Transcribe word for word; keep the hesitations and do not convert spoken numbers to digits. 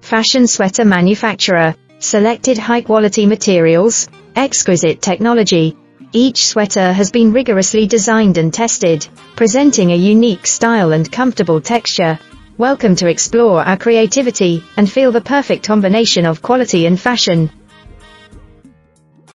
fashion sweater manufacturer, selected high-quality materials, exquisite technology. Each sweater has been rigorously designed and tested, presenting a unique style and comfortable texture. Welcome to explore our creativity and feel the perfect combination of quality and fashion.